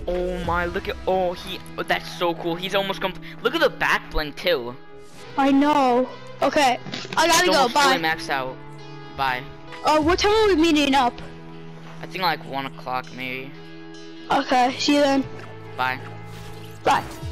Oh my, look at, oh, that's so cool. He's almost look at the back bling too. I know. Okay, I gotta It's go, almost bye. fully maxed out. Bye. What time are we meeting up? I think like 1 o'clock maybe. Okay, see you then. Bye. Bye.